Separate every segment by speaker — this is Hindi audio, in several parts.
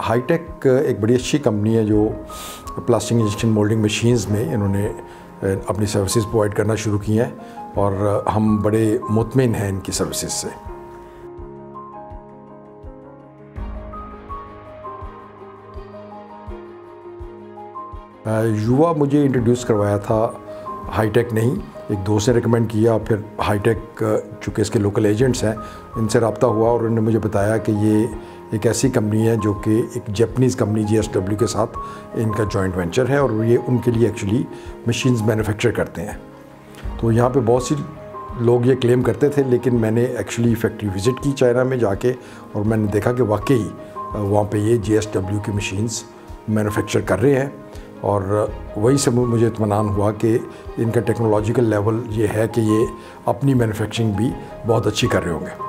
Speaker 1: हाईटेक एक बड़ी अच्छी कंपनी है जो प्लास्टिक इंजेक्शन मोल्डिंग मशीन्स में इन्होंने अपनी सर्विसेज प्रोवाइड करना शुरू की हैं और हम बड़े मुतमिन हैं इनकी सर्विसेज से। युवा मुझे इंट्रोड्यूस करवाया था, हाईटेक नहीं, एक दोस्त ने रिकमेंड किया। फिर हाईटेक चूँकि इसके लोकल एजेंट्स हैं, इनसे रब्ता हुआ और उन्होंने मुझे बताया कि ये एक ऐसी कंपनी है जो कि एक जापानीज़ कंपनी GSW के साथ इनका जॉइंट वेंचर है और ये उनके लिए एक्चुअली मशीन्स मैन्युफैक्चर करते हैं। तो यहाँ पे बहुत सी लोग ये क्लेम करते थे, लेकिन मैंने एक्चुअली फैक्ट्री विज़िट की चाइना में जाके और मैंने देखा कि वाकई वहाँ पे ये GSW की मशीन्स मैन्युफैक्चर कर रहे हैं और वही से मुझे इत्मीनान हुआ कि इनका टेक्नोलॉजिकल लेवल ये है कि ये अपनी मैन्युफैक्चरिंग भी बहुत अच्छी कर रहे होंगे।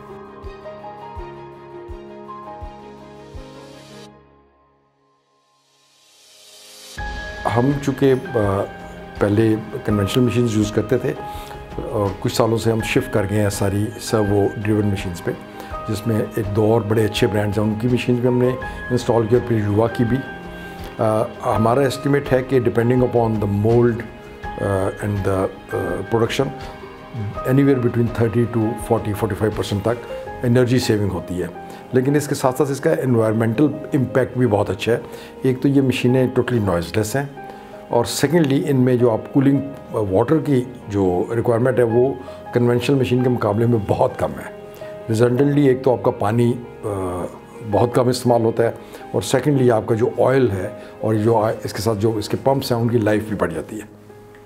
Speaker 1: हम चूँकि पहले कन्वेंशनल मशीन्स यूज़ करते थे और कुछ सालों से हम शिफ्ट कर गए हैं सारी सर्वो ड्रिवन मशीन्स पे, जिसमें एक दो और बड़े अच्छे ब्रांड्स हैं, उनकी मशीन्स भी हमने इंस्टॉल की और फिर युवा की भी। हमारा एस्टिमेट है कि depending upon the mould and the production anywhere between 30 to 40-45% तक एनर्जी सेविंग होती है। लेकिन इसके साथ साथ इसका एनवायरमेंटल इम्पैक्ट भी बहुत अच्छा है। एक तो ये मशीनें टोटली नॉइज़लेस हैं और सेकेंडली इनमें जो आप कूलिंग वाटर की जो रिक्वायरमेंट है वो कन्वेंशनल मशीन के मुकाबले में बहुत कम है। रिजल्टेंटली एक तो आपका पानी बहुत कम इस्तेमाल होता है और सेकेंडली आपका जो ऑयल है और जो इसके साथ जो इसके पंप्स हैं उनकी लाइफ भी बढ़ जाती है।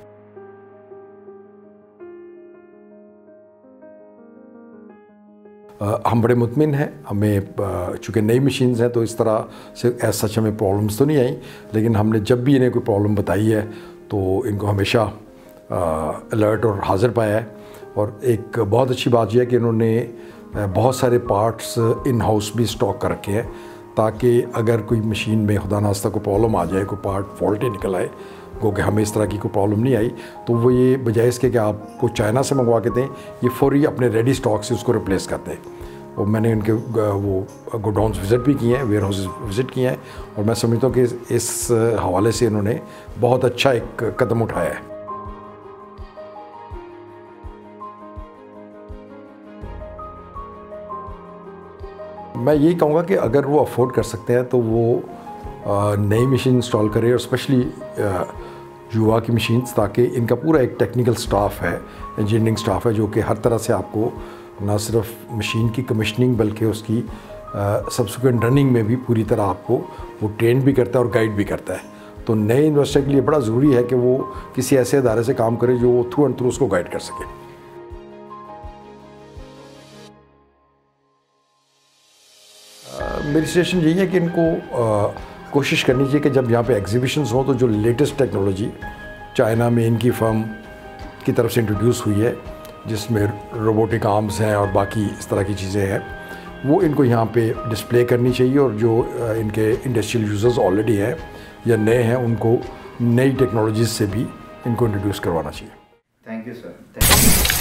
Speaker 1: हम बड़े मुतमिन हैं। हमें चूँकि नई मशीन्स हैं तो इस तरह से एज सच हमें प्रॉब्लम्स तो नहीं आई, लेकिन हमने जब भी इन्हें कोई प्रॉब्लम बताई है तो इनको हमेशा अलर्ट और हाज़िर पाया है। और एक बहुत अच्छी बात यह है कि इन्होंने बहुत सारे पार्ट्स इन हाउस भी स्टॉक कर रखे हैं ताकि अगर कोई मशीन में खुदा नास्ता कोई प्रॉब्लम आ जाए, कोई पार्ट फॉल्टी निकल आए, गो कि हमें इस तरह की कोई प्रॉब्लम नहीं आई, तो वो ये बजाय इसके कि आपको चाइना से मंगवा के दें, ये फौरी अपने रेडी स्टॉक से उसको रिप्लेस करते हैं। और मैंने उनके वो गोडाउन्स विज़िट भी किए हैं, वेयर हाउसेस विज़िट किए हैं और मैं समझता हूँ कि इस हवाले से इन्होंने बहुत अच्छा एक कदम उठाया है। मैं यही कहूँगा कि अगर वो अफोर्ड कर सकते हैं तो वो नई मशीन इंस्टॉल करें और स्पेशली युवा की मशीन्स, ताकि इनका पूरा एक टेक्निकल स्टाफ है, इंजीनियरिंग स्टाफ है जो कि हर तरह से आपको ना सिर्फ मशीन की कमिशनिंग बल्कि उसकी सब्सिक्वेंट रनिंग में भी पूरी तरह आपको वो ट्रेन भी करता है और गाइड भी करता है। तो नए इन्वेस्टर के लिए बड़ा ज़रूरी है कि वो किसी ऐसे अदारे से काम करे जो थ्रू एंड थ्रू उसको गाइड कर सके। मेरी सजेशन यही है कि इनको कोशिश करनी चाहिए कि जब यहाँ पे एग्जीबिशंस हों तो जो लेटेस्ट टेक्नोलॉजी चाइना में इनकी फर्म की तरफ से इंट्रोड्यूस हुई है, जिसमें रोबोटिक आर्म्स हैं और बाकी इस तरह की चीज़ें हैं, वो इनको यहाँ पे डिस्प्ले करनी चाहिए और जो इनके इंडस्ट्रियल यूज़र्स ऑलरेडी हैं या नए हैं उनको नई टेक्नोलॉजीज़ से भी इनको इंट्रोड्यूस करवाना चाहिए।
Speaker 2: Thank you sir.